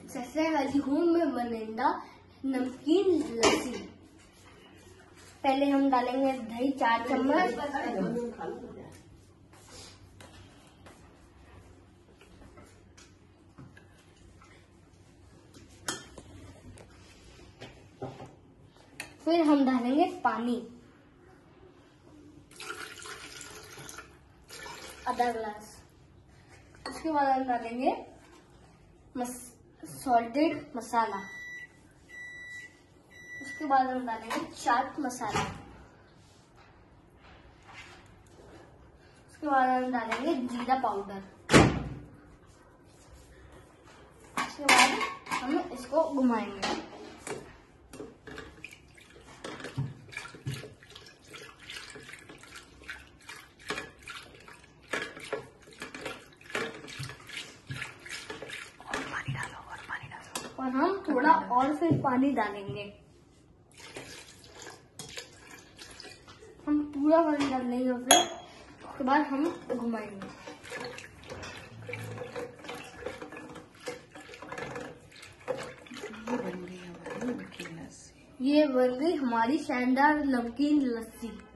सबसे वाली हूँ मैं वनिंदा नमकीन लस्सी। पहले हम डालेंगे दही 4 चम्मच। फिर हम डालेंगे पानी आधा ग्लास। उसके बाद हम डालेंगे सॉल्टेड मसाला। उसके बाद हम डालेंगे चाट मसाला। उसके बाद हम डालेंगे जीरा पाउडर। उसके बाद हम इसको घुमाएंगे। और हम थोड़ा और फिर पानी डालेंगे। हम पूरा पानी डाल देंगे। फिर उसके बाद हम घुमाएंगे। ये बन गई हमारी शानदार नमकीन लस्सी।